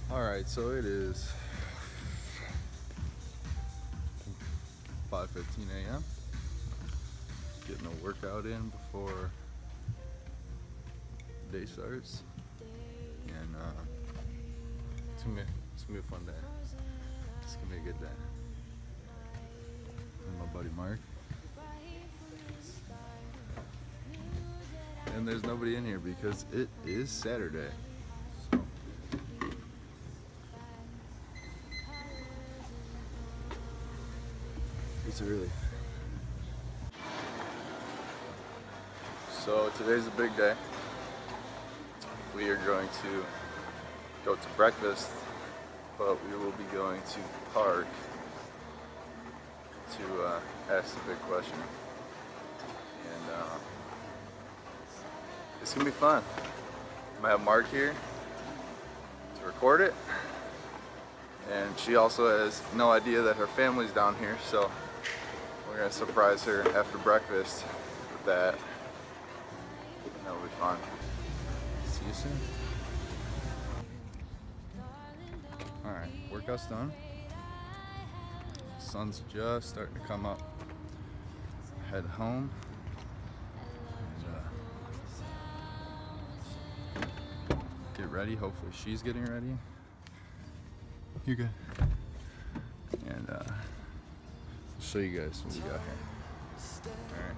Alright, so it is 5:15 a.m. Getting a workout in before the day starts. And it's gonna be a fun day. It's gonna be a good day. And my buddy Mark. And there's nobody in here because it is Saturday. So it's early. So today's a big day. We are going to go to breakfast, but we will be going to the park to ask the big question. And it's gonna be fun. I'm gonna have Mark here to record it, and she also has no idea that her family's down here, so we're gonna surprise her after breakfast with that. That'll be fun. See you soon. Alright, workout's done. Sun's just starting to come up. Head home. And, get ready. Hopefully she's getting ready. You're good. And I'll show you guys what we got here. Alright.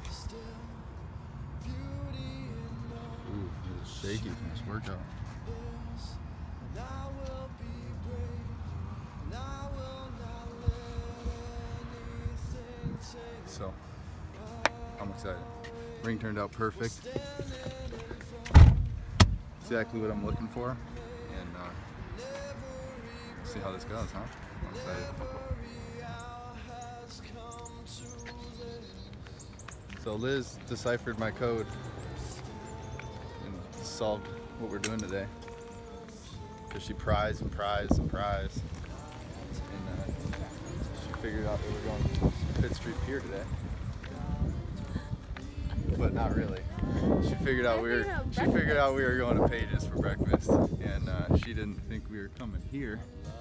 Ooh, a little shaky from this workout. So, I'm excited. Ring turned out perfect. Exactly what I'm looking for. And see how this goes, huh? I'm excited. So Liz deciphered my code and solved what we're doing today. Because she pries and pries and pries. And she figured out that we're going to Pitt Street Pier today. But not really. She figured out we were going to Pages for breakfast, and she didn't think we were coming here.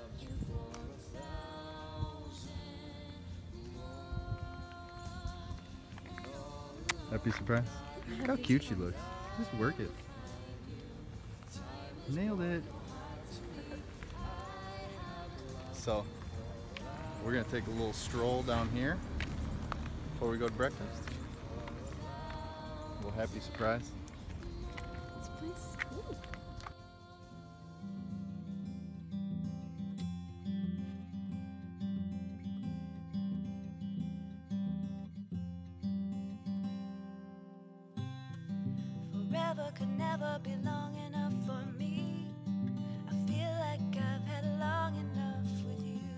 Happy surprise? Look how cute she looks. Just work it. Nailed it. So, we're gonna take a little stroll down here before we go to breakfast. A little happy surprise. This place is cool. Forever could never be long enough for me. I feel like I've had long enough with you.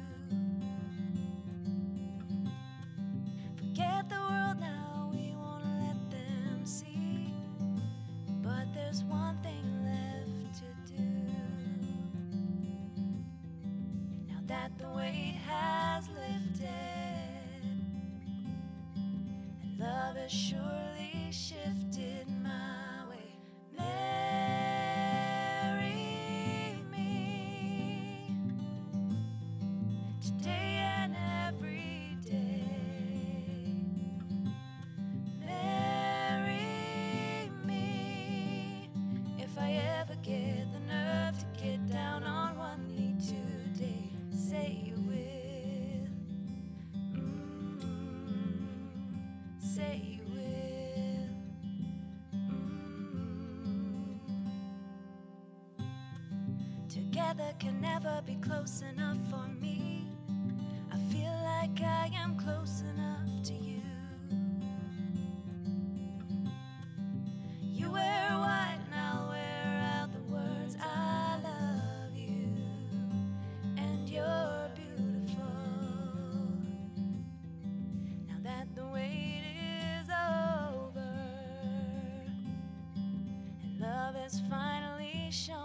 Forget the world now, we won't let them see. But there's one thing left to do. Now that the weight has lifted and love has surely shifted my way. Marry me today and every day. Marry me if I ever get the nerve to get down on one knee today. Say you will. Say you will. Together can never be close enough for me. I feel like I am close enough to you. You wear white and I'll wear out the words I love you. And you're beautiful. Now that the wait is over and love has finally shown